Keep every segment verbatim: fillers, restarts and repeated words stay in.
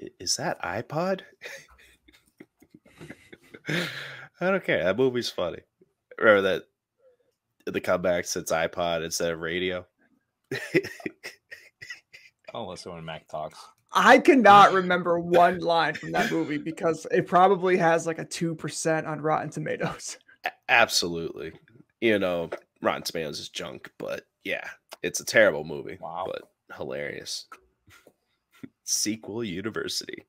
Is that iPod? I don't care. That movie's funny. Remember that the comeback since iPod instead of radio? I don't listen when Mac talks. I cannot remember one line from that movie because it probably has like a two percent on Rotten Tomatoes. Absolutely. You know, Rotten Tomatoes is junk, but yeah, it's a terrible movie. Wow. But hilarious. Sequel University.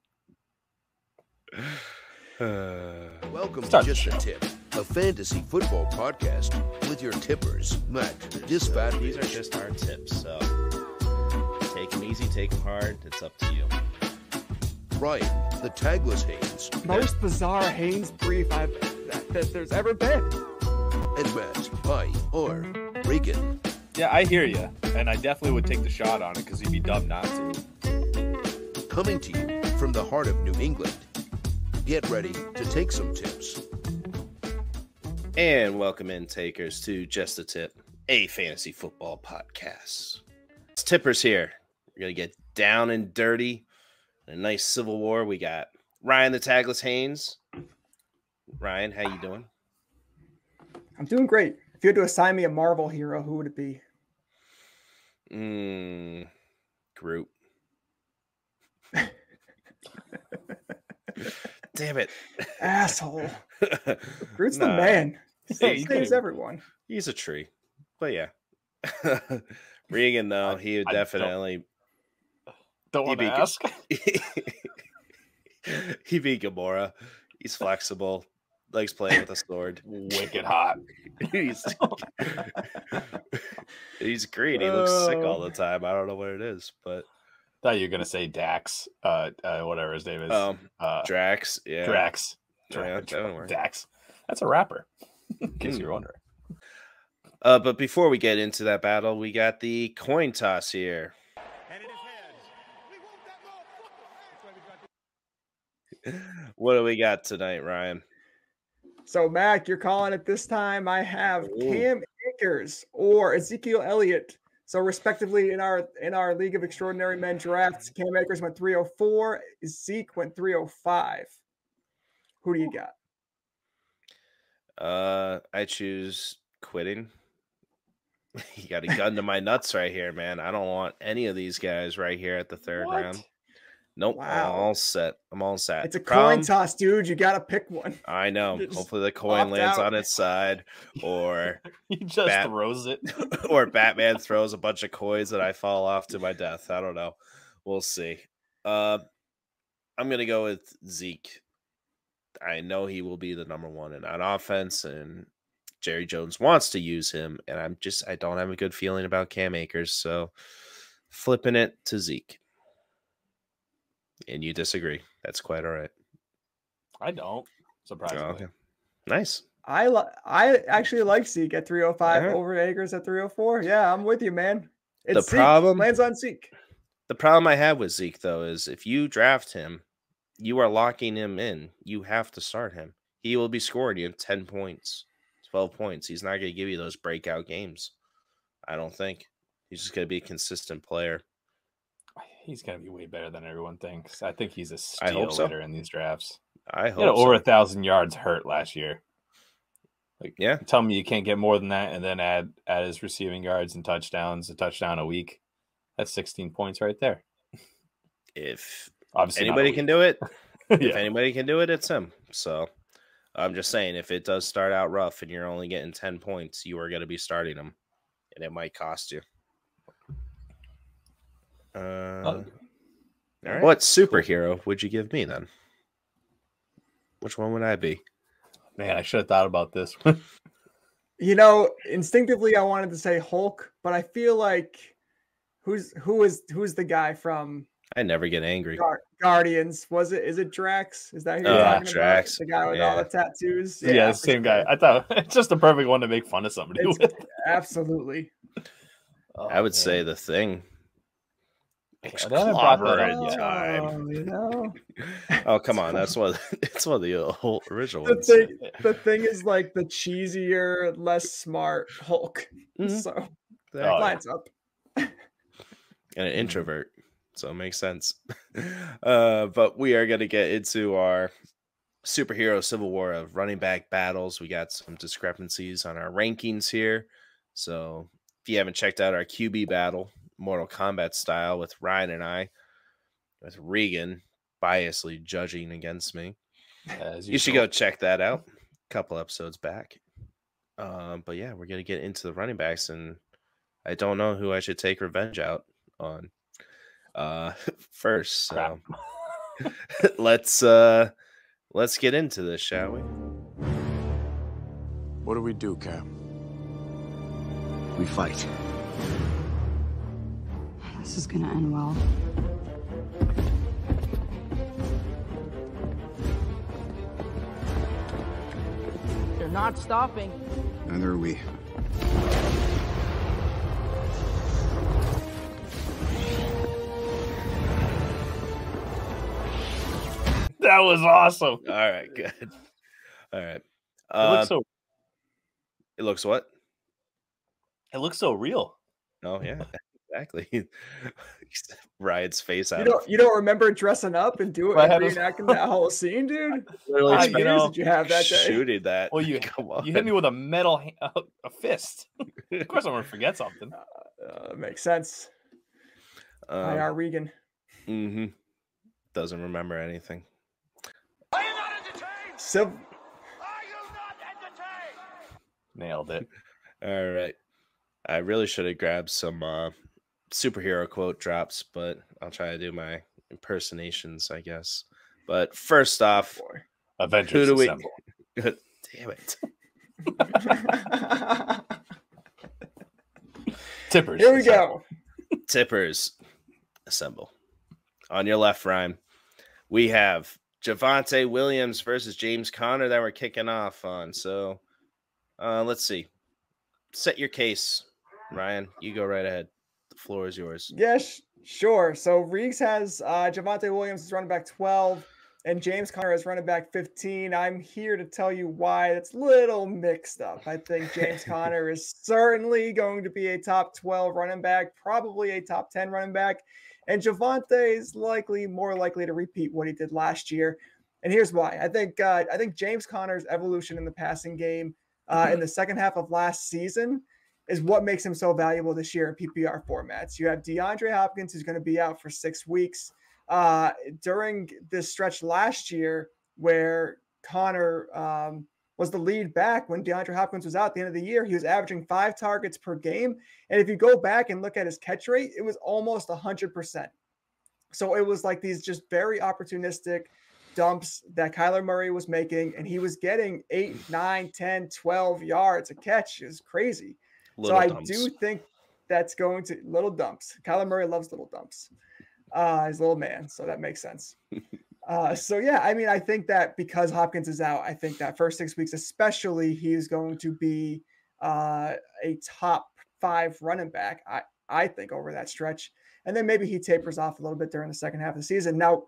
Uh, Welcome to Just a Tip, a fantasy football podcast with your tippers, Mac, Disfatt-Bidge. These are just our tips, so take them easy, take them hard. It's up to you. Ryan, the Tagless Haynes. Most bizarre Haynes brief I've that, that there's ever been. And Matt, I, or Regan. Yeah, I hear you, and I definitely would take the shot on it because you'd be dumb not to. Coming to you from the heart of New England. Get ready to take some tips. And welcome in, takers, to Just a Tip, a fantasy football podcast. It's tippers here. We're going to get down and dirty. A nice civil war. We got Ryan the Tagless Haynes. Ryan, how you doing? I'm doing great. If you had to assign me a Marvel hero, who would it be? Mm, Groot. Damn it. Asshole. Groot's Nah. the man. He Hey, you saves could've- everyone. He's a tree. But yeah. Regan, though, he would I definitely... Don't want He'd to be ask. He beat Gamora. He's flexible. Likes playing with a sword. Wicked hot. he's, he's green. He looks sick all the time. I don't know what it is, but Thought you were gonna say Dax, uh, uh, whatever his name is. um, uh, Drax. Yeah, Drax. Yeah, Drax. that would work. Dax. That's a rapper. In case Mm. you're wondering. Uh, but before we get into that battle, we got the coin toss here. What do we got tonight, Ryan? So, Mac, you're calling it this time. I have Ooh. Cam Akers or Ezekiel Elliott. So, respectively, in our in our League of Extraordinary Men drafts, Cam Akers went three oh four, Zeke went three oh five. Who do you got? Uh, I choose quitting. You got a gun to my nuts right here, man. I don't want any of these guys right here at the third What? round. Nope. Wow. I'm all set. I'm all set. It's a The problem- coin toss, dude. You got to pick one. I know. Just Hopefully the coin opt lands out. on its side, or He just Bat- throws it. or Batman throws a bunch of coins and I fall off to my death. I don't know. We'll see. Uh, I'm gonna go with Zeke. I know he will be the number one in on offense, and Jerry Jones wants to use him, and I'm just I don't have a good feeling about Cam Akers, so flipping it to Zeke. And you disagree. That's quite all right. I don't. Surprisingly. Oh, okay. Nice. I li- I actually like Zeke at three oh five Alright. over Akers at three oh four. Yeah, I'm with you, man. It's The Zeke. problem- lands on Zeke. The problem I have with Zeke, though, is if you draft him, you are locking him in. You have to start him. He will be scoring you ten points, twelve points. He's not going to give you those breakout games. I don't think. He's just going to be a consistent player. He's gonna be way better than everyone thinks. I think he's a I steal hope so. leader in these drafts. I He hope had over so. a thousand yards hurt last year. Like, Yeah. tell me you can't get more than that, and then add add his receiving yards and touchdowns, a touchdown a week. That's sixteen points right there. If Obviously, not a anybody week. can do it, if Yeah. anybody can do it, it's him. So I'm just saying, if it does start out rough and you're only getting ten points, you are going to be starting him, and it might cost you. Uh, Oh, all right. What superhero would you give me then? Which one would I be? Man, I should have thought about this one. You know, instinctively I wanted to say Hulk, but I feel like who's who is who's the guy from I never get angry. Gar- Guardians? Was it is it Drax? Is that who you're Yeah, talking Drax. about? The guy with all Yeah. the tattoos? Yeah, the for same guy. sure. I thought it's just the perfect one to make fun of somebody It's- with. Absolutely. Oh, I would man. say the Thing. Yeah, they haven't brought that Clobber up in yet. time. Oh, you know, Oh, come on. That's one. It's one of the whole original the ones. thing, the thing is like the cheesier, less smart Hulk. Mhm. So Oh, yeah. lines up. And an introvert. so it makes sense. Uh, but we are going to get into our superhero civil war of running back battles. We got some discrepancies on our rankings here. So if you haven't checked out our Q B battle, Mortal Kombat style with Ryan and I, with Regan biasly judging against me, As you should go check that out. A couple episodes back. Um, but yeah, we're going to get into the running backs, and I don't know who I should take revenge out on uh, first. So let's uh, let's get into this, shall we? What do we do, Cap? We fight. This is gonna end well. They're not stopping. Neither are we. That was awesome. All right, good. All right. It looks Um, so. it looks what? It looks so real. Oh yeah, exactly. Ryan's face out. You don't you don't remember dressing up and doing I and had a- reenacting that whole scene, dude? Literally How I- many you years know, did you have that day? shooting that. Well, you Come on. you hit me with a metal ha- a fist. Of course, I'm gonna forget something. Uh, makes sense. Um, I R Regan. mm-hmm. Doesn't remember anything. Civ- Nailed it. All right. I really should have grabbed some uh, superhero quote drops, but I'll try to do my impersonations, I guess. But first off, Boy. Avengers who do we? assemble. Damn it! Tippers. Here we assemble. go. Tippers, assemble. On your left, Ryan, we have Javonte Williams versus James Conner that we're kicking off on. So uh, let's see. Set your case, Ryan. You go right ahead. The floor is yours. Yes, sure. So Reeves has uh, Javonte Williams as running back twelve and James Conner as running back fifteen. I'm here to tell you why it's a little mixed up. I think James Conner is certainly going to be a top twelve running back, probably a top ten running back. And Javonte is likely more likely to repeat what he did last year. And here's why. I think uh, I think James Conner's evolution in the passing game uh, in the second half of last season is what makes him so valuable this year in P P R formats. You have DeAndre Hopkins, who's going to be out for six weeks. Uh, during this stretch last year where Conner um, was the lead back when DeAndre Hopkins was out at the end of the year, he was averaging five targets per game. And if you go back and look at his catch rate, it was almost one hundred percent. So it was like these just very opportunistic dumps that Kyler Murray was making, and he was getting eight, nine, ten, twelve yards a catch. It was crazy. Little so I dumps. do think that's going to little dumps. Kyler Murray loves little dumps. Uh, he's a little man, so that makes sense. Uh, so yeah, I mean, I think that because Hopkins is out, I think that first six weeks, especially, he's going to be uh, a top five running back. I I think over that stretch, and then maybe he tapers off a little bit during the second half of the season. Now,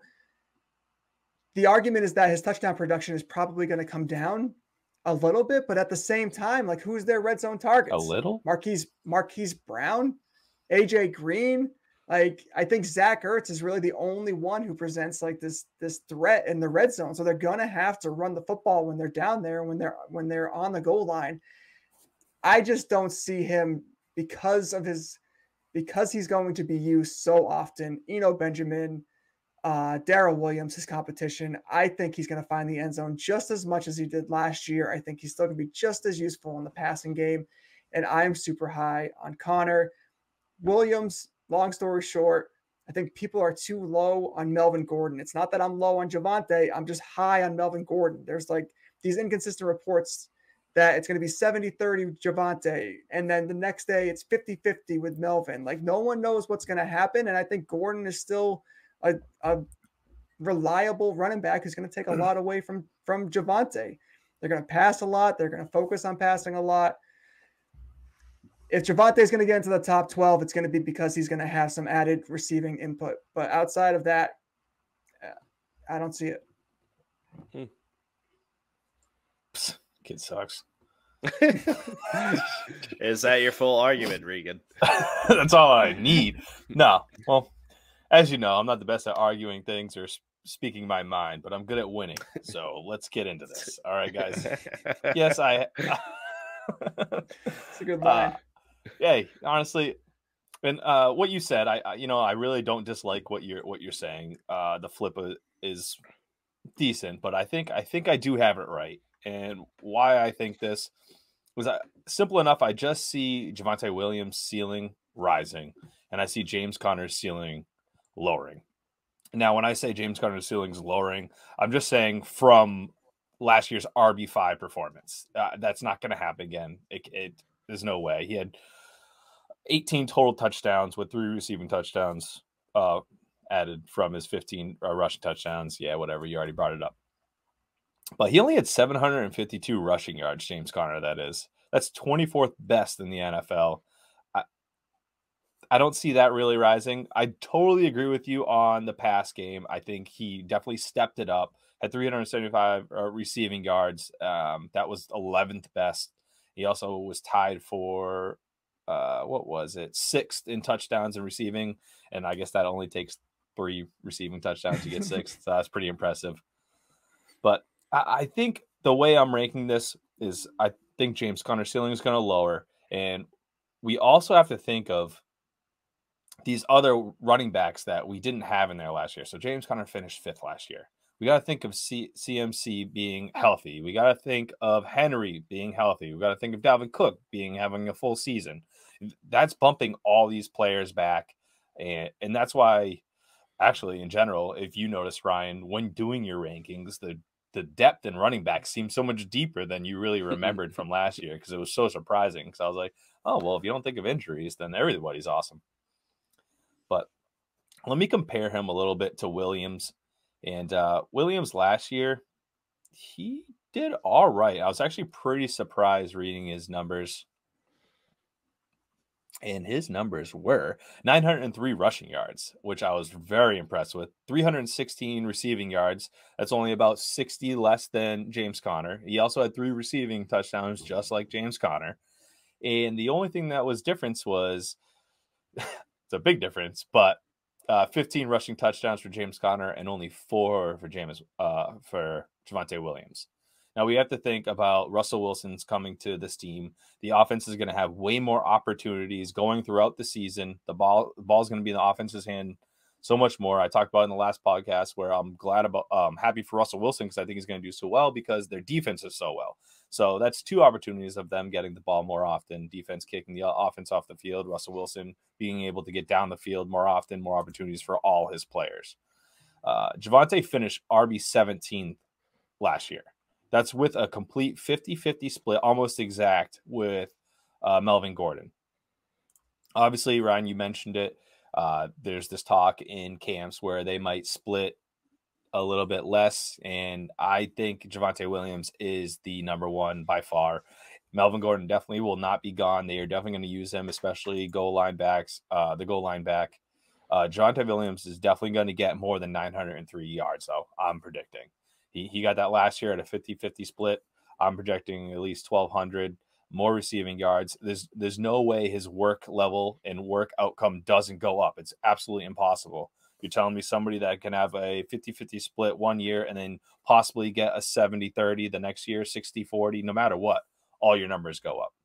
the argument is that his touchdown production is probably going to come down a little bit, but at the same time, like, who's their red zone targets? A little? Marquise Marquise Brown, A J Green. Like, I think Zach Ertz is really the only one who presents like this this threat in the red zone. So they're gonna have to run the football when they're down there, when they're when they're on the goal line. I just don't see him because of his because he's going to be used so often. Eno Benjamin, uh, Darrell Williams, his competition. I think he's going to find the end zone just as much as he did last year. I think he's still going to be just as useful in the passing game, and I'm super high on Conner. Williams. Long story short, I think people are too low on Melvin Gordon. It's not that I'm low on Javonte. I'm just high on Melvin Gordon. There's like these inconsistent reports that it's going to be seventy thirty Javonte, and then the next day it's fifty fifty with Melvin. Like, no one knows what's going to happen, and I think Gordon is still a, a reliable running back who's going to take a lot away from, from Javonte. They're going to pass a lot. They're going to focus on passing a lot. If Javonte is going to get into the top twelve, it's going to be because he's going to have some added receiving input. But outside of that, I don't see it. Hmm. Psst, kid sucks. Is that your full argument, Regan? That's all I need. No, well, as you know, I'm not the best at arguing things or speaking my mind, but I'm good at winning. So let's get into this. All right, guys. Yes, I. It's a good line. Uh, yeah, honestly, and uh, what you said, I, I, you know, I really don't dislike what you're what you're saying. Uh, the flip is decent, but I think I think I do have it right. And why I think this was uh, simple enough. I just see Javonte Williams' ceiling rising, and I see James Conner's ceiling lowering. Now, when I say James Conner's ceiling's lowering, I'm just saying from last year's R B five performance. Uh, that's not going to happen again. It, it there's no way. He had eighteen total touchdowns with three receiving touchdowns uh, added from his fifteen uh, rushing touchdowns. Yeah, whatever. You already brought it up. But he only had seven hundred fifty-two rushing yards, James Conner, that is. That's twenty-fourth best in the N F L. I, I don't see that really rising. I totally agree with you on the pass game. I think he definitely stepped it up. Had three hundred seventy-five uh, receiving yards. Um, that was eleventh best. He also was tied for, uh, what was it, sixth in touchdowns and receiving. And I guess that only takes three receiving touchdowns to get sixth. So that's pretty impressive. But I, I think the way I'm ranking this is I think James Conner's ceiling is going to lower. And we also have to think of these other running backs that we didn't have in there last year. So James Conner finished fifth last year. We got to think of C- CMC being healthy. We got to think of Henry being healthy. We got to think of Dalvin Cook being having a full season. That's bumping all these players back. And, and that's why, actually, in general, if you notice, Ryan, when doing your rankings, the, the depth in running back seems so much deeper than you really remembered from last year because it was so surprising. Because I was like, oh, well, if you don't think of injuries, then everybody's awesome. But let me compare him a little bit to Williams. And uh, Williams last year, he did all right. I was actually pretty surprised reading his numbers. And his numbers were nine hundred three rushing yards, which I was very impressed with. three hundred sixteen receiving yards. That's only about sixty less than James Conner. He also had three receiving touchdowns, just like James Conner. And the only thing that was difference was, it's a big difference, but Uh, fifteen rushing touchdowns for James Conner and only four for James uh, for Javonte Williams. Now we have to think about Russell Wilson's coming to this team. The offense is going to have way more opportunities going throughout the season. The ball, the ball is going to be in the offense's hand so much more. I talked about it in the last podcast where I'm glad about, um, happy for Russell Wilson because I think he's going to do so well because their defense is so well. So that's two opportunities of them getting the ball more often. Defense kicking the offense off the field. Russell Wilson being able to get down the field more often, more opportunities for all his players. Uh, Javonte finished R B seventeenth last year. That's with a complete fifty-fifty split, almost exact with uh, Melvin Gordon. Obviously, Ryan, you mentioned it. Uh, there's this talk in camps where they might split a little bit less, and I think Javonte Williams is the number one by far. Melvin Gordon definitely will not be gone. They are definitely going to use him, especially goal line backs, uh, the goal line back. Uh, Javonte Williams is definitely going to get more than nine hundred three yards, though, I'm predicting. He, he got that last year at a fifty-fifty split. I'm projecting at least twelve hundred. More receiving yards. There's there's no way his work level and work outcome doesn't go up. It's absolutely impossible. You're telling me somebody that can have a fifty-fifty split one year and then possibly get a seventy thirty the next year, sixty forty, no matter what, all your numbers go up.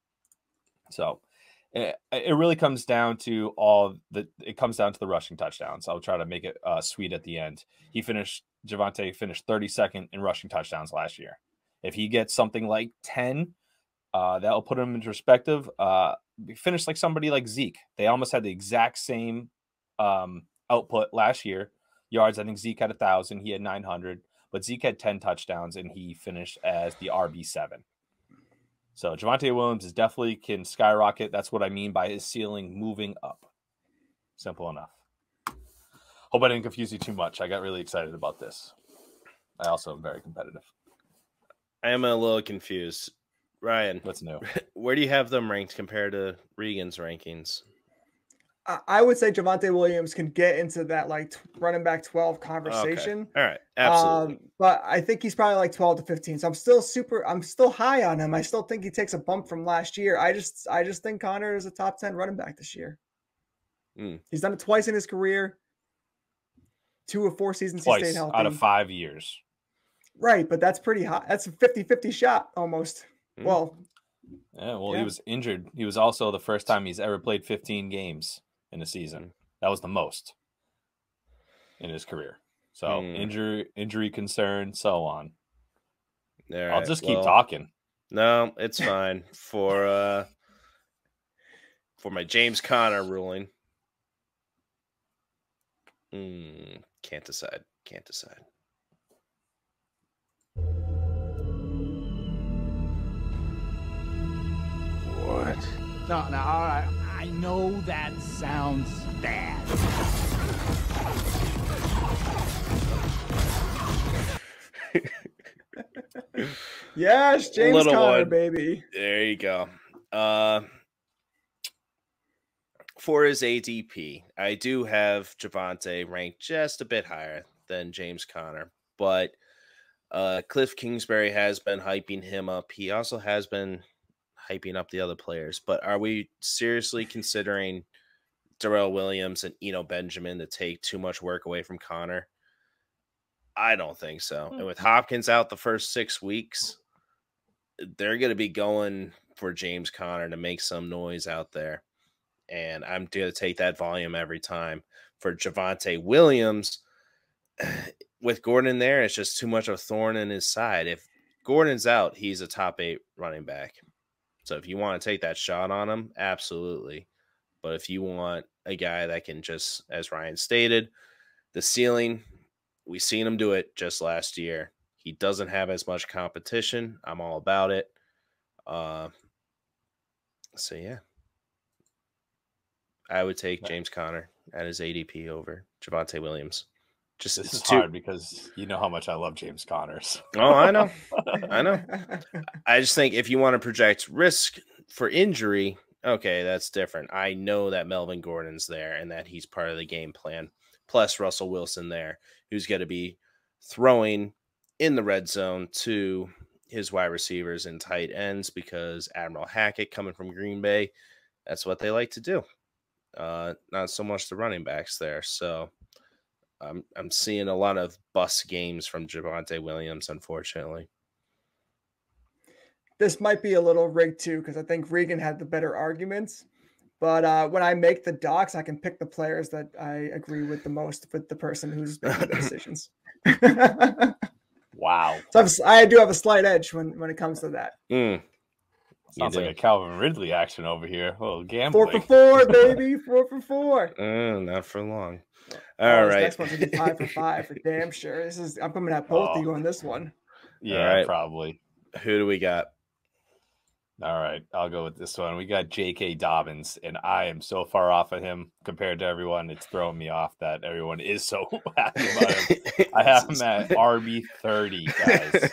So it, it really comes down to all the, it comes down to the rushing touchdowns. I'll try to make it uh, sweet at the end. He finished, Javonte finished thirty-second in rushing touchdowns last year. If he gets something like ten, Uh, that will put him into perspective. Uh, finished like somebody like Zeke. They almost had the exact same um, output last year. Yards, I think Zeke had one thousand. He had nine hundred. But Zeke had ten touchdowns, and he finished as the R B seven. So Javonte Williams is definitely can skyrocket. That's what I mean by his ceiling moving up. Simple enough. Hope I didn't confuse you too much. I got really excited about this. I also am very competitive. I am a little confused. Ryan, what's new? Where do you have them ranked compared to Regan's rankings? I would say Javonte Williams can get into that like running back twelve conversation. Okay. All right, absolutely. Um, but I think he's probably like twelve to fifteen. So I'm still super. I'm still high on him. I still think he takes a bump from last year. I just, I just think Conner is a top ten running back this year. Mm. He's done it twice in his career. two of four seasons he Twice stayed healthy. out of five years. Right, but that's pretty hot. That's a fifty-fifty shot almost. Mm. Well, yeah, well, yeah. He was injured. He was also the first time he's ever played fifteen games in a season. That was the most in his career. So mm. injury, injury concern, so on. Right, I'll just keep well, talking. No, it's fine for uh for my James Conner ruling. Mm, can't decide. Can't decide. What? No, no, all right. I know that sounds bad. Yes, James Conner, baby. There you go. Uh, for his A D P, I do have Javonte ranked just a bit higher than James Conner, but uh, Cliff Kingsbury has been hyping him up. He also has been hyping up the other players, but are we seriously considering Darrell Williams and Eno Benjamin to take too much work away from Conner? I don't think so. Mm-hmm. And with Hopkins out the first six weeks, they're going to be going for James Conner to make some noise out there. And I'm going to take that volume every time. For Javonte Williams, with Gordon there, it's just too much of a thorn in his side. If Gordon's out, he's a top eight running back. So if you want to take that shot on him, absolutely. But if you want a guy that can just, as Ryan stated, the ceiling, we've seen him do it just last year. He doesn't have as much competition. I'm all about it. Uh, so, yeah. I would take James Conner at his A D P over Javonte Williams. Just This is too... hard because you know how much I love James Conner. So. Oh, I know. I know. I just think if you want to project risk for injury, okay, that's different. I know that Melvin Gordon's there and that he's part of the game plan. Plus Russell Wilson there, who's going to be throwing in the red zone to his wide receivers and tight ends because Admiral Hackett coming from Green Bay, that's what they like to do. Uh, not so much the running backs there. So I'm I'm seeing a lot of bust games from Javonte Williams, unfortunately. This might be a little rigged too, because I think Regan had the better arguments. But uh, when I make the docs, I can pick the players that I agree with the most with the person who's making the decisions. Wow. So I'm, I do have a slight edge when, when it comes to that. Mm. Sounds like a Calvin Ridley action over here. Oh, gambling. Four for four, baby. Four for four. Uh, not for long. All All oh, right. Next one's gonna be five for five for damn sure. This is I'm coming at both of Oh. you on this one. Yeah, right. probably. Who do we got? All right, I'll go with this one. We got J K Dobbins, and I am so far off of him compared to everyone. It's throwing me off that everyone is so happy about him. I have him at R B thirty, guys.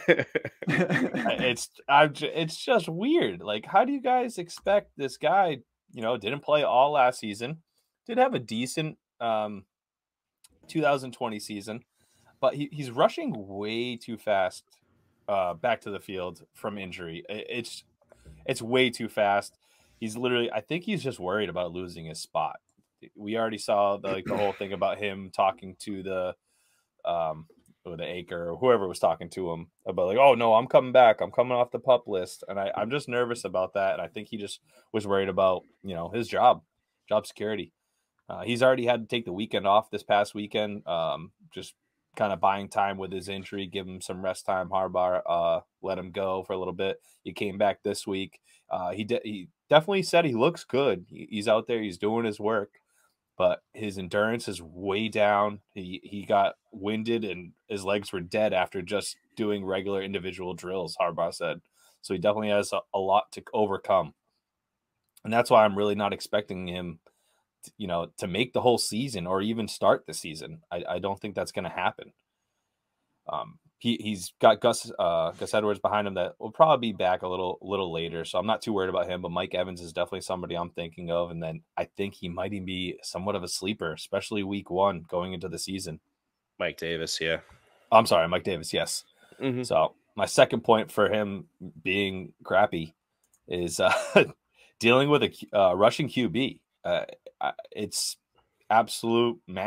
It's I'm, it's just weird. Like, how do you guys expect this guy? You know, didn't play all last season, did have a decent um, two thousand twenty season, but he, he's rushing way too fast uh, back to the field from injury. It, it's It's way too fast. He's literally, I think he's just worried about losing his spot. We already saw the, like the whole thing about him talking to the, um, or the Acre or whoever was talking to him about like, oh no, I'm coming back. I'm coming off the pup list. And I, I'm just nervous about that. And I think he just was worried about, you know, his job, job security. Uh, he's already had to take the weekend off this past weekend. Um, just kind of buying time with his injury, give him some rest time. Harbaugh uh, let him go for a little bit. He came back this week. Uh, he de- he definitely said he looks good. He- he's out there. He's doing his work, but his endurance is way down. He he got winded and his legs were dead after just doing regular individual drills, Harbaugh said. So he definitely has a, a lot to overcome. And that's why I'm really not expecting him you know, to make the whole season or even start the season. I, I don't think that's going to happen. Um, he, he's got Gus, uh, Gus Edwards behind him that will probably be back a little, little later. So I'm not too worried about him, but Mike Evans is definitely somebody I'm thinking of. And then I think he might even be somewhat of a sleeper, especially week one going into the season. Mike Davis. Yeah. I'm sorry, Mike Davis. Yes. Mm-hmm. So my second point for him being crappy is uh, dealing with a uh, rushing Q B. Uh, it's absolute math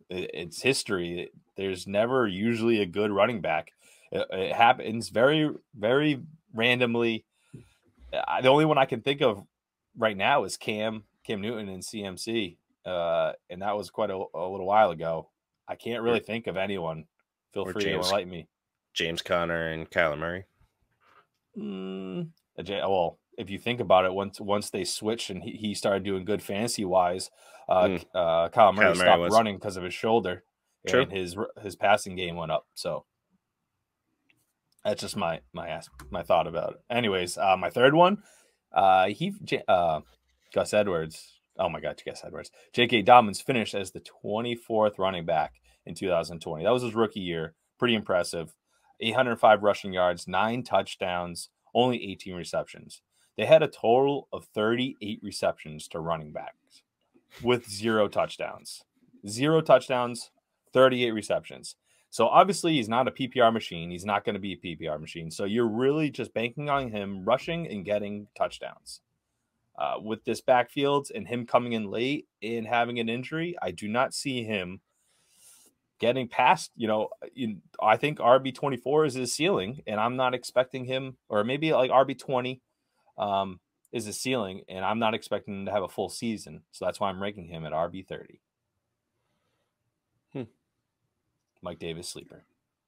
it, it's history. There's never usually a good running back. It, it happens very, very randomly. I, the only one I can think of right now is Cam, Cam Newton and C M C. Uh, and that was quite a, a little while ago. I can't really think of anyone. Feel or free James, to enlighten me. James Conner and Kyler Murray. Mm, well, if you think about it, once once they switched and he, he started doing good fantasy wise, uh, mm. uh, Kyler Murray Kyler stopped Murray was... running because of his shoulder, True. and his his passing game went up. So that's just my my my thought about it. Anyways, uh, my third one, uh, he uh, Gus Edwards. Oh my God, Gus Edwards. J K Dobbins finished as the twenty-fourth running back in two thousand twenty. That was his rookie year. Pretty impressive. eight hundred five rushing yards, nine touchdowns, only eighteen receptions. They had a total of thirty-eight receptions to running backs with zero touchdowns. Zero touchdowns, thirty-eight receptions. So obviously he's not a P P R machine. He's not going to be a P P R machine. So you're really just banking on him rushing and getting touchdowns. Uh, with this backfield and him coming in late and having an injury, I do not see him getting past, you know, in, I think R B twenty-four is his ceiling, and I'm not expecting him, or maybe like R B twenty um, is his ceiling, and I'm not expecting him to have a full season. So that's why I'm ranking him at R B thirty. Hmm. Mike Davis sleeper.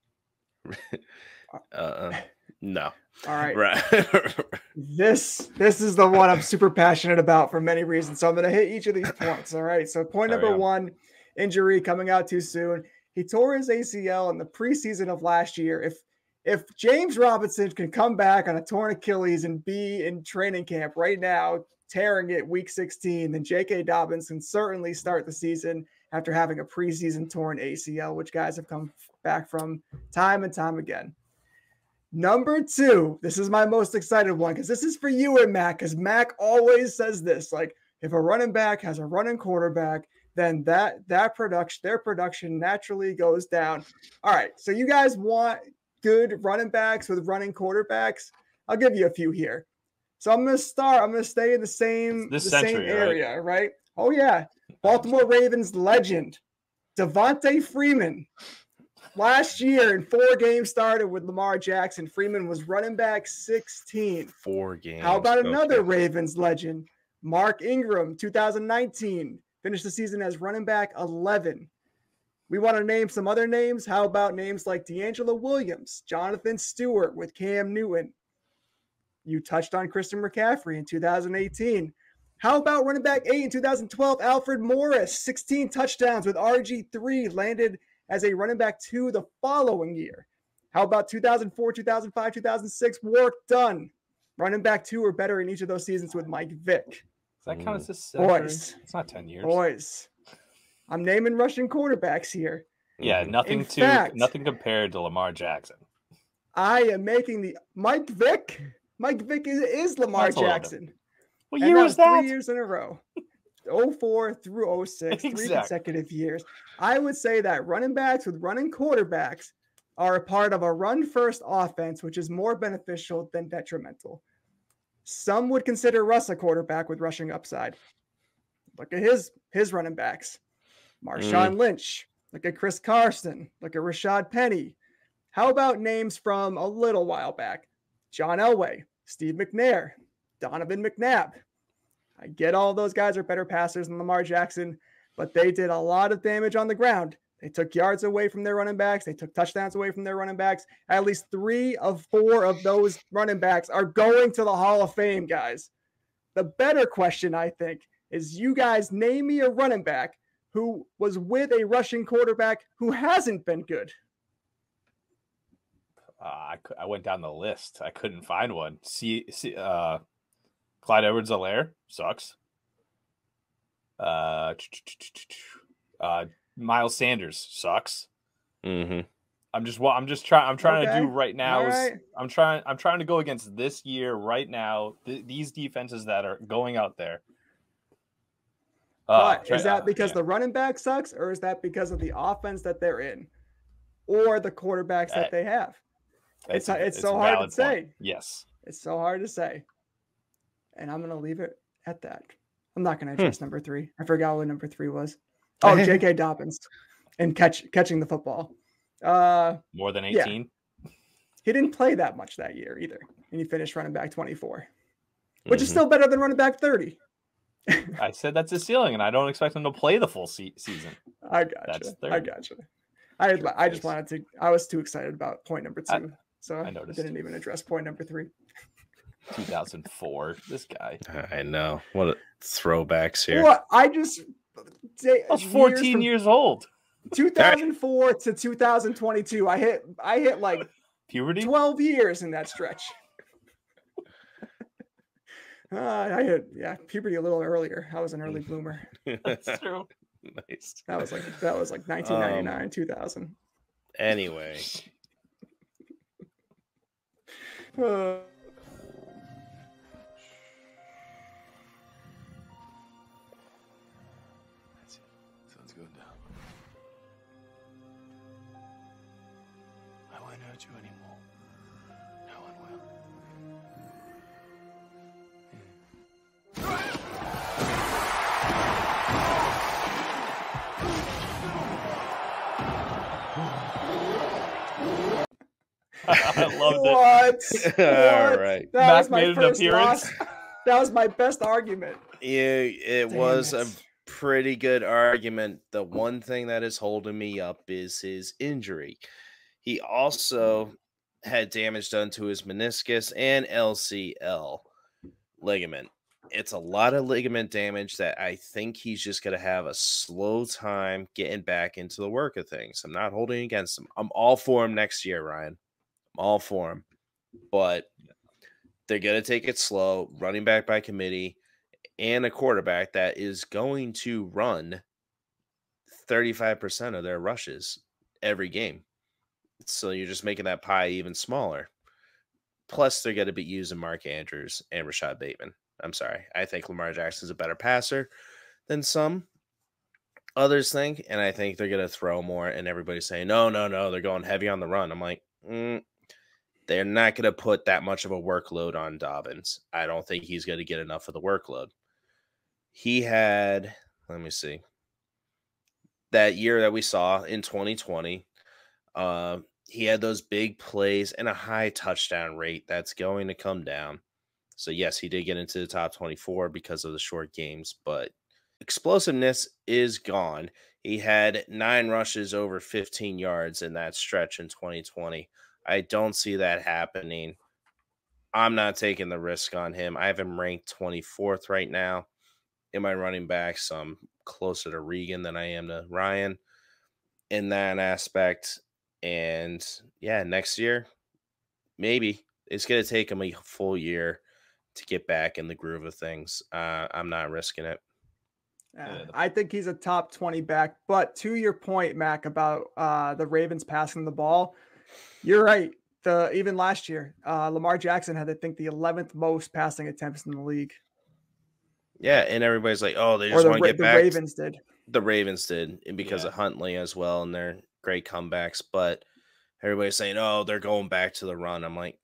uh, no. All right. Right. this this is the one I'm super passionate about for many reasons. So I'm going to hit each of these points. All right. So point number one, injury coming out too soon. He tore his A C L in the preseason of last year. If if James Robinson can come back on a torn Achilles and be in training camp right now, tearing it week sixteen, then J K Dobbins can certainly start the season after having a preseason torn A C L, which guys have come back from time and time again. Number two, this is my most excited one because this is for you and Mac, because Mac always says this, like, if a running back has a running quarterback, then that that production, their production naturally goes down. All right, so you guys want good running backs with running quarterbacks? I'll give you a few here. So I'm going to start, I'm going to stay in the same, the century, same area, right? right? Oh, yeah. Baltimore Ravens legend, Devontae Freeman. Last year in four games started with Lamar Jackson, Freeman was running back sixteen. Four games. How about another okay. Ravens legend, Mark Ingram, two thousand nineteen, finished the season as running back eleven. We want to name some other names. How about names like D'Angelo Williams, Jonathan Stewart with Cam Newton? You touched on Christian McCaffrey in two thousand eighteen. How about running back eight in two thousand twelve, Alfred Morris, sixteen touchdowns with R G three, landed as a running back two the following year. How about two thousand four, two thousand five, two thousand six, Wark Dunn, running back two or better in each of those seasons with Mike Vick. Does that count as this? Boys. It's not ten years. Boys. I'm naming rushing quarterbacks here. Yeah, nothing in to fact, nothing compared to Lamar Jackson. I am making the Mike Vick. Mike Vick is, is Lamar That's Jackson. What year was that? Three years in a row. oh four through oh six, exactly. Three consecutive years. I would say that running backs with running quarterbacks are a part of a run-first offense, which is more beneficial than detrimental. Some would consider Russ a quarterback with rushing upside. Look at his, his running backs. Marshawn mm. Lynch. Look at Chris Carson. Look at Rashad Penny. How about names from a little while back? John Elway, Steve McNair, Donovan McNabb. I get all those guys are better passers than Lamar Jackson, but they did a lot of damage on the ground. They took yards away from their running backs. They took touchdowns away from their running backs. At least three of four of those running backs are going to the Hall of Fame, guys. The better question, I think, is you guys name me a running back who was with a rushing quarterback who hasn't been good. Uh, I, I went down the list. I couldn't find one. See, see uh, Clyde Edwards-Helaire sucks. Uh, uh, Miles Sanders sucks. Mm-hmm. I'm just I'm just trying. I'm trying okay. to do right now. Is, right. I'm trying. I'm trying to go against this year right now. Th- these defenses that are going out there. Uh, but try, is that uh, because yeah. the running back sucks, or is that because of the offense that they're in, or the quarterbacks that, that they have? It's a, it's, it's so hard to point. say. Yes, it's so hard to say, and I'm gonna leave it at that. I'm not gonna address hmm. number three. I forgot what number three was. Oh, J K Dobbins. and catch catching the football. Uh, More than eighteen? Yeah. He didn't play that much that year either. And he finished running back twenty-four, which mm-hmm. is still better than running back thirty. I said that's his ceiling, and I don't expect him to play the full se- season. I gotcha. I gotcha. I I just wanted to. I was too excited about point number two, I, so I, I didn't even address point number three. two thousand four. This guy. I know. What a throwbacks here. What I just. I was fourteen years, years old. two thousand four to two thousand twenty-two. I hit. I hit like puberty. twelve years in that stretch. Uh, I had yeah puberty a little earlier. I was an early bloomer. That's true. Nice. That was like that was like nineteen ninety-nine, um, two thousand. Anyway. uh, Sounds good now. I won't hurt you anymore. No one will. I loved it. What? All what? right. That Mac was my made an first appearance. loss. That was my best argument. Yeah, it Damn was it. a pretty good argument. The one thing that is holding me up is his injury. He also had damage done to his meniscus and L C L ligament. It's a lot of ligament damage that I think he's just going to have a slow time getting back into the work of things. I'm not holding against him. I'm all for him next year, Ryan. I'm all for him. But they're going to take it slow, running back by committee, and a quarterback that is going to run thirty-five percent of their rushes every game. So you're just making that pie even smaller. Plus, they're going to be using Mark Andrews and Rashad Bateman. I'm sorry. I think Lamar Jackson's a better passer than some others think, and I think they're going to throw more, and everybody's saying, no, no, no, they're going heavy on the run. I'm like, mm, they're not going to put that much of a workload on Dobbins. I don't think he's going to get enough of the workload. He had, let me see, that year that we saw in twenty twenty, uh, he had those big plays and a high touchdown rate that's going to come down. So, yes, he did get into the top twenty-four because of the short games, but explosiveness is gone. He had nine rushes over fifteen yards in that stretch in twenty twenty. I don't see that happening. I'm not taking the risk on him. I have him ranked twenty-fourth right now in my running backs. So I'm closer to Regan than I am to Ryan in that aspect. And, yeah, next year, maybe. It's going to take him a full year to get back in the groove of things. Uh, I'm not risking it. Uh, I think he's a top twenty back. But to your point, Mac, about uh, the Ravens passing the ball, you're right. The even last year, uh, Lamar Jackson had, I think, the eleventh most passing attempts in the league. Yeah, and everybody's like, "Oh, they Or just the, want to get the back." Ravens did. The Ravens did, and because Yeah. of Huntley as well, and their great comebacks. But everybody's saying, "Oh, they're going back to the run." I'm like,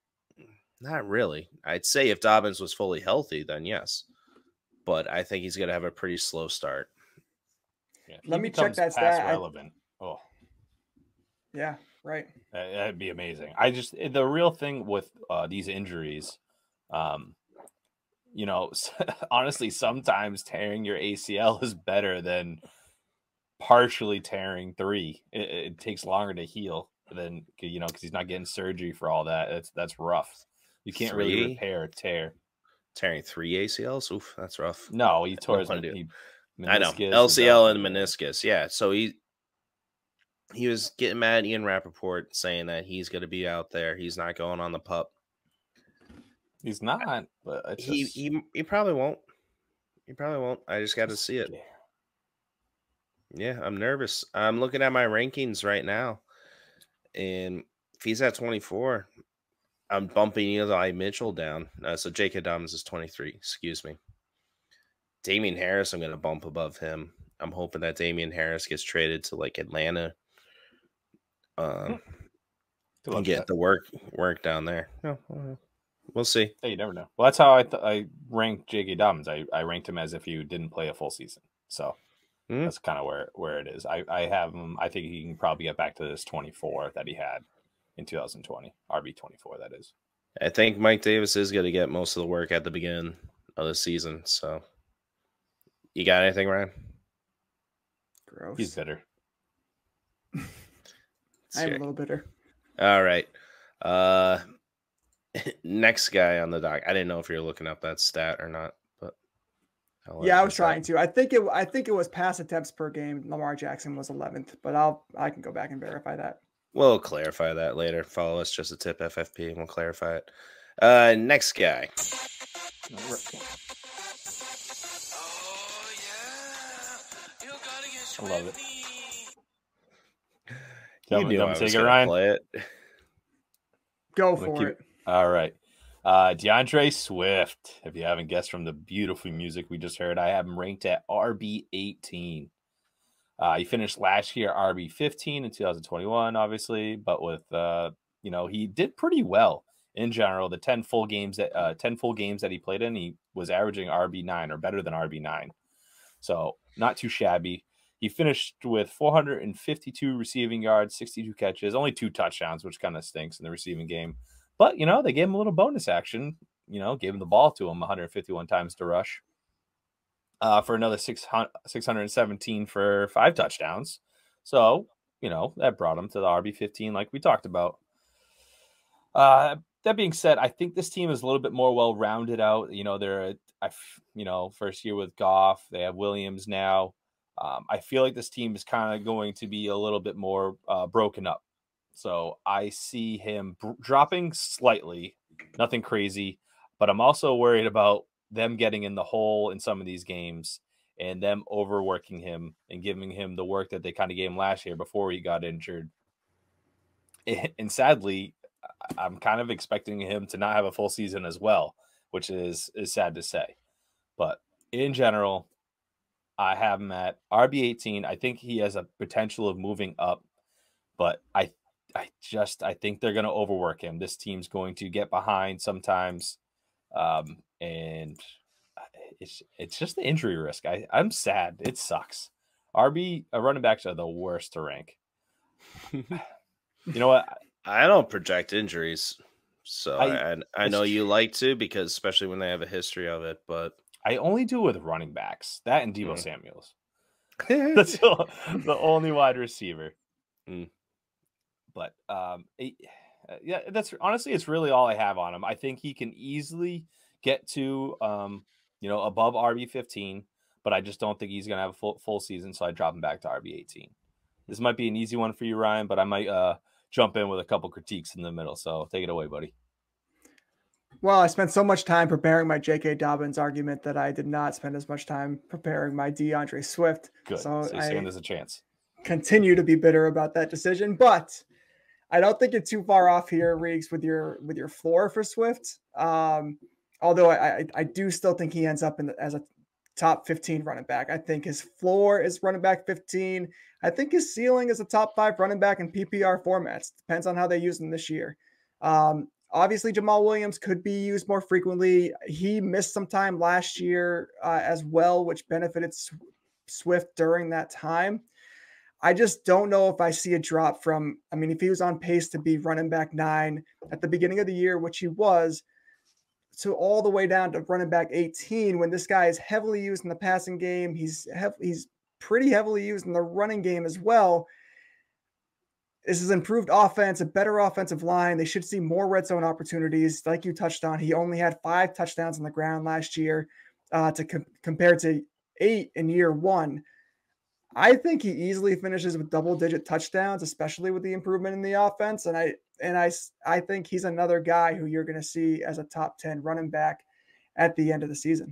not really. I'd say if Dobbins was fully healthy, then yes. But I think he's going to have a pretty slow start. Yeah, Let me check that stat. Relevant. Oh, yeah, right. That'd be amazing. I just the real thing with uh, these injuries, um, you know, honestly, sometimes tearing your A C L is better than partially tearing three. It, it takes longer to heal than you know because he's not getting surgery for all that. That's that's rough. You can't Three? really repair a tear. Tearing three A C Ls? Oof, that's rough. No, he tore his. What do? He, I know. meniscus L C L and and meniscus. Yeah. So he he was getting mad at Ian Rappaport saying that he's going to be out there. He's not going on the pup. He's not, but it's He, just, he he probably won't. He probably won't. I just got to see it. Yeah, I'm nervous. I'm looking at my rankings right now. And if he's at twenty-four, I'm bumping Eli Mitchell down. Uh, so J K Dobbins is twenty-three. Excuse me. Damian Harris, I'm going to bump above him. I'm hoping that Damian Harris gets traded to like Atlanta. Um, and get that. the work work down there. No, we'll see. Hey, you never know. Well, that's how I th- I ranked J K Dobbins. I, I ranked him as if he didn't play a full season. So Hmm? That's kind of where, where it is. I, I have him. I think he can probably get back to this twenty-four that he had in two thousand twenty. R B twenty-four, that is. I think Mike Davis is going to get most of the work at the beginning of the season. So, you got anything, Ryan? Gross. He's bitter. I'm a little bitter. All right. Uh, next guy on the dock. I didn't know if you're looking up that stat or not, but yeah, I was trying to. I think it. I think it was pass attempts per game. Lamar Jackson was eleventh, but I'll. I can go back and verify that. We'll clarify that later. Follow us, just a tip F F P, and we'll clarify it. Uh, next guy. I love it. You Tell knew me, I was take it, gonna Ryan. play it. Go for keep... it. All right. Uh, DeAndre Swift. If you haven't guessed from the beautiful music we just heard, I have him ranked at R B eighteen. Uh, he finished last year R B fifteen in two thousand twenty-one, obviously, but with uh, you know, he did pretty well in general. The ten full games that uh, ten full games that he played in, he was averaging R B nine or better than R B nine. So not too shabby. He finished with four hundred fifty-two receiving yards, sixty-two catches, only two touchdowns, which kind of stinks in the receiving game. But, you know, they gave him a little bonus action, you know, gave him the ball to him one hundred fifty-one times to rush uh, for another six hundred seventeen for five touchdowns. So, you know, that brought him to the R B fifteen like we talked about. Uh, that being said, I think this team is a little bit more well-rounded out. You know, they're, I, you know, first year with Goff. They have Williams now. Um, I feel like this team is kind of going to be a little bit more uh, broken up. So I see him b- dropping slightly, nothing crazy, but I'm also worried about them getting in the hole in some of these games and them overworking him and giving him the work that they kind of gave him last year before he got injured. And sadly, I'm kind of expecting him to not have a full season as well, which is, is sad to say. But in general, I have him at R B eighteen. I think he has a potential of moving up, but I I just I think they're going to overwork him. This team's going to get behind sometimes, um, and it's it's just the injury risk. I I'm sad. It sucks. R B uh, running backs are the worst to rank. You know what? I don't project injuries, so I- I I, I know it's you true. like to, because especially when they have a history of it. But I only do it with running backs. That and Deebo Mm. Samuels. That's the, the only wide receiver. Mm. But um, it, yeah, that's honestly, it's really all I have on him. I think he can easily get to, um, you know, above R B fifteen, but I just don't think he's going to have a full, full season. So I drop him back to R B eighteen. This might be an easy one for you, Ryan, but I might uh, jump in with a couple critiques in the middle. So take it away, buddy. Well, I spent so much time preparing my J K Dobbins argument that I did not spend as much time preparing my DeAndre Swift. Good. So, So you're I saying there's a chance. continue to be bitter about that decision, but I don't think you're too far off here, Reeks, with your with your floor for Swift. Um, although I, I I do still think he ends up in the, as a top fifteen running back. I think his floor is running back fifteen. I think his ceiling is a top five running back in P P R formats. Depends on how they use him this year. Um, obviously, Jamal Williams could be used more frequently. He missed some time last year uh, as well, which benefited Swift during that time. I just don't know if I see a drop from, I mean, if he was on pace to be running back nine at the beginning of the year, which he was, to all the way down to running back eighteen, when this guy is heavily used in the passing game, he's hev- he's pretty heavily used in the running game as well. This is improved offense, a better offensive line. They should see more red zone opportunities. Like you touched on, he only had five touchdowns on the ground last year uh, to com- compared to eight in year one. I think he easily finishes with double-digit touchdowns, especially with the improvement in the offense. And I and I, I think he's another guy who you're going to see as a top ten running back at the end of the season.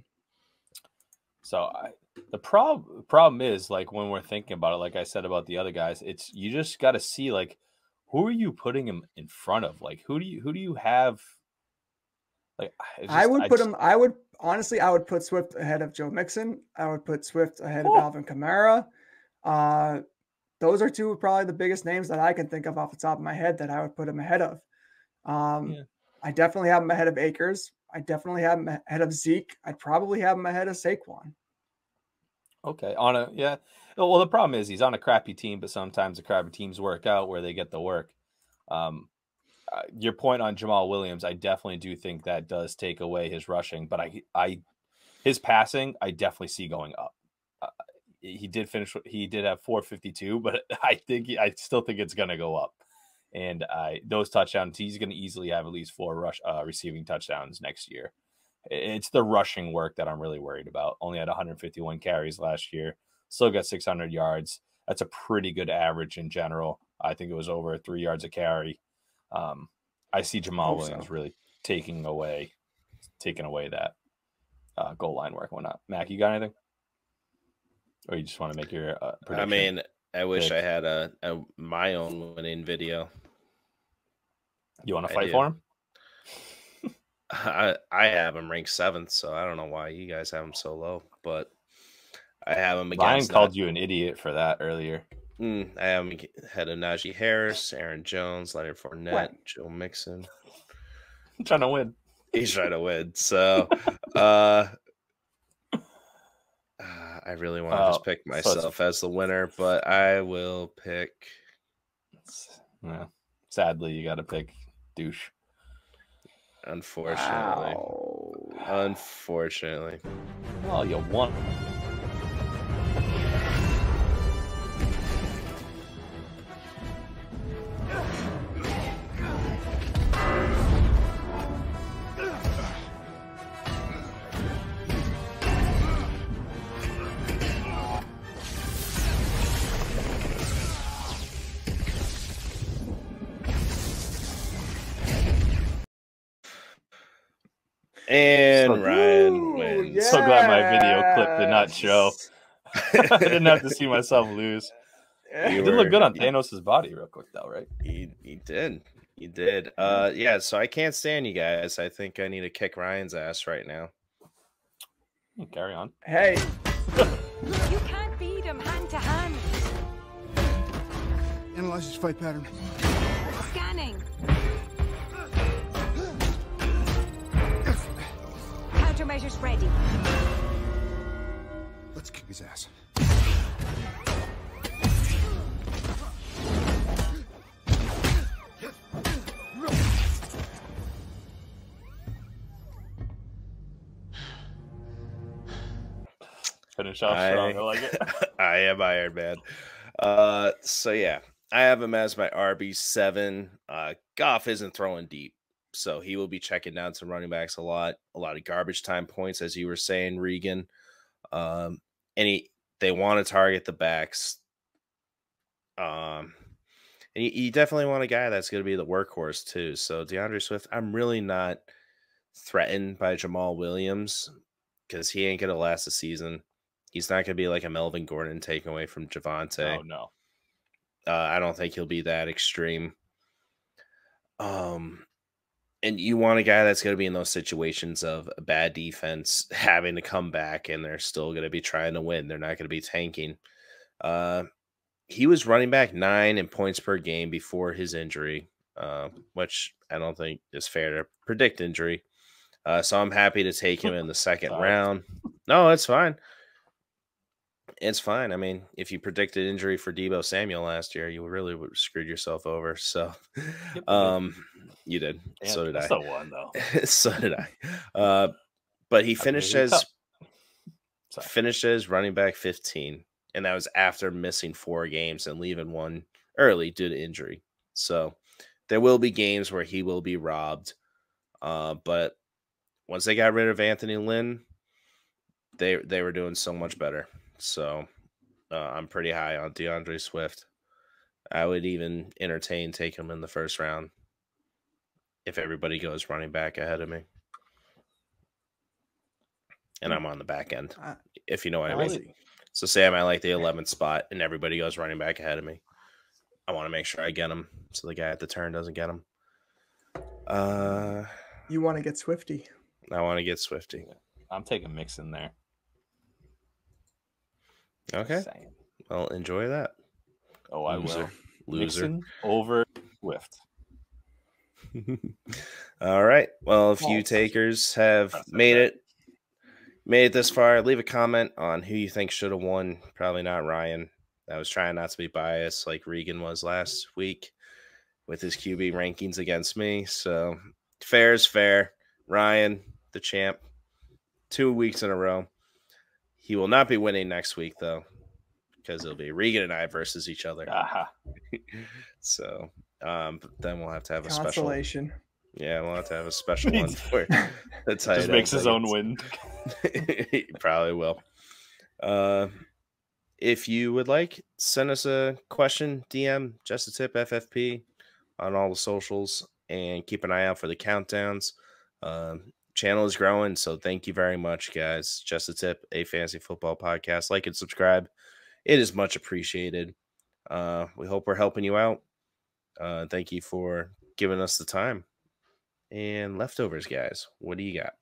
So I, the problem problem is, like, when we're thinking about it, like I said about the other guys, it's you just got to see, like, who are you putting him in front of? Like, who do you who do you have? Like, just, I would I put just, him. I would honestly, I would put Swift ahead of Joe Mixon. I would put Swift ahead Oh. of Alvin Kamara. Uh, those are two of probably the biggest names that I can think of off the top of my head that I would put him ahead of. Um, Yeah. I definitely have him ahead of Akers. I definitely have him ahead of Zeke. I'd probably have him ahead of Saquon. Okay, on a yeah, Well, the problem is he's on a crappy team, but sometimes the crappy teams work out where they get the work. Um, uh, your point on Jamal Williams, I definitely do think that does take away his rushing, but I, I, his passing, I definitely see going up. Uh, he did finish. He did have four fifty-two, but I think he, I still think it's going to go up. And I those touchdowns, he's going to easily have at least four rush uh, receiving touchdowns next year. It's the rushing work that I'm really worried about. Only had one hundred fifty-one carries last year. Still got six hundred yards. That's a pretty good average in general. I think it was over three yards a carry. Um, I see Jamal Williams so. really taking away, taking away that uh, goal line work. Why not? Mac, you got anything? Or you just want to make your uh, prediction? I mean, I wish Pick. I had a, a my own winning video. You want to fight for him? I I have him ranked seventh, so I don't know why you guys have him so low, but I have him against. Ryan called that. you an idiot for that earlier. Mm, I have him ahead of Najee Harris, Aaron Jones, Leonard Fournette, what? Joe Mixon. I'm trying to win. He's trying to win. So, uh, I really want to oh, just pick myself so as the winner, but I will pick. Yeah, sadly, you got to pick douche. Unfortunately. Wow. Unfortunately. Oh, you won. And so, Ryan ooh, wins. yes. So glad my video clip did not show. I didn't have to see myself lose. He did look good on Thanos' body real quick, though, right? He, he did. He did. Uh, yeah, so I can't stand you guys. I think I need to kick Ryan's ass right now. You carry on. Hey. You can't beat him hand to hand. Analyze his fight pattern. Scanning. Countermeasures ready. Let's kick his ass. Finish off strong. I, I like it. I am Iron Man. Uh, so yeah, I have him as my R B seven. Uh, Goff isn't throwing deep, so he will be checking down some running backs a lot. A lot of garbage time points, as you were saying, Regan. Um, and he, they want to target the backs. Um, and you, you definitely want a guy that's going to be the workhorse too. So DeAndre Swift, I'm really not threatened by Jamal Williams because he ain't going to last the season. He's not going to be like a Melvin Gordon taken away from Javonte. Oh, no. Uh, I don't think he'll be that extreme. Um, and you want a guy that's going to be in those situations of a bad defense having to come back, and they're still going to be trying to win. They're not going to be tanking. Uh, he was running back nine in points per game before his injury, uh, which I don't think is fair to predict injury. Uh, so I'm happy to take him in the second round. No, it's fine. It's fine. I mean, if you predicted injury for Deebo Samuel last year, you really would have screwed yourself over. So, um, you did. Yeah, so did I. Still won though. So did I. Uh, but he finished as finished as running back fifteen, and that was after missing four games and leaving one early due to injury. So there will be games where he will be robbed. Uh, but once they got rid of Anthony Lynn, they they were doing so much better. So uh, I'm pretty high on DeAndre Swift. I would even entertain taking him in the first round if everybody goes running back ahead of me. And I'm on the back end, if you know what I mean. So say I'm at like the eleventh spot and everybody goes running back ahead of me. I want to make sure I get him so the guy at the turn doesn't get him. Uh, you want to get Swifty. I want to get Swifty. I'm taking Mixon there. Okay. Well, enjoy that. Oh, I Loser. will. Loser. Mixon over Swift. All right. Well, if you takers have made it, made it this far, leave a comment on who you think should have won. Probably not Ryan. I was trying not to be biased like Regan was last week with his Q B rankings against me. So fair is fair. Ryan, the champ, two weeks in a row. He will not be winning next week, though, because it'll be Regan and I versus each other. Uh-huh. So um, then we'll have to have a Consolation. special. Yeah, we'll have to have a special one for the tight Just makes his own win. He probably will. Uh, if you would like, send us a question, D M, Just a Tip F F P on all the socials, and keep an eye out for the countdowns. Um, channel is growing, so thank you very much, guys. Just a Tip, a fantasy football podcast. Like and subscribe. It is much appreciated. Uh, we hope we're helping you out. Uh, thank you for giving us the time. And leftovers, guys, what do you got?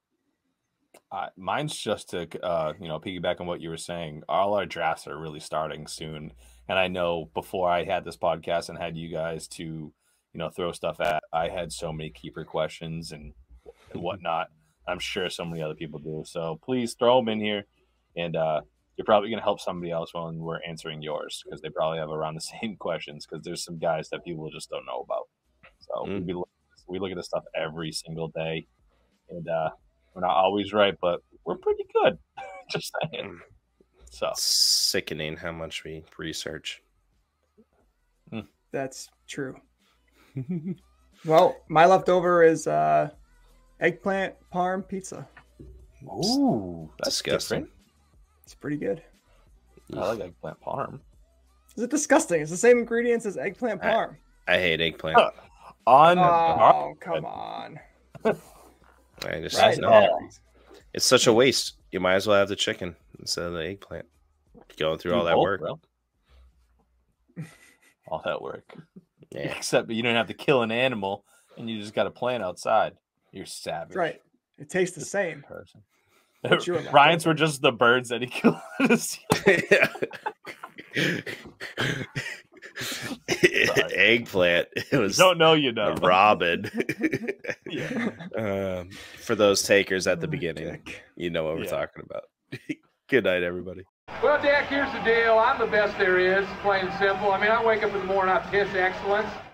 Uh, mine's just to uh, you know, piggyback on what you were saying. All our drafts are really starting soon, and I know before I had this podcast and had you guys to, you know, throw stuff at, I had so many keeper questions and whatnot. I'm sure so many other people do. So please throw them in here, and uh, you're probably going to help somebody else when we're answering yours, because they probably have around the same questions, because there's some guys that people just don't know about. So mm. we, we look at this stuff every single day, and uh, we're not always right, but we're pretty good. Just saying. So it's sickening how much we research. That's true. Well, my leftover is uh, eggplant parm pizza. Ooh, that's disgusting. Different. It's pretty good. I like eggplant parm. Is it disgusting? It's the same ingredients as eggplant parm. I, I hate eggplant. Uh, on oh, come on. I just right know. It's such a waste. You might as well have the chicken instead of the eggplant. Going through Do all that both, work. Bro. All that work. Yeah. Except you don't have to kill an animal, and you just got to plant outside. You're savage. Right. It tastes the same. Person. Ryan's were just the birds that he killed. Eggplant. It was you don't know you know. Robin. Yeah. Um, for those takers at the beginning, you know what we're yeah. talking about. Good night, everybody. Well, Dak, here's the deal. I'm the best there is, plain and simple. I mean, I wake up in the morning, I piss excellence.